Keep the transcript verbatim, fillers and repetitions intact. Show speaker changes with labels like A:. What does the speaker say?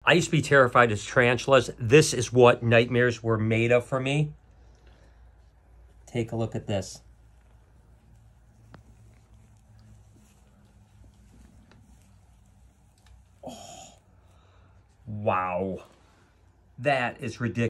A: I used to be terrified of tarantulas. This is what nightmares were made of for me. Take a look at this. Oh, wow. That is ridiculous.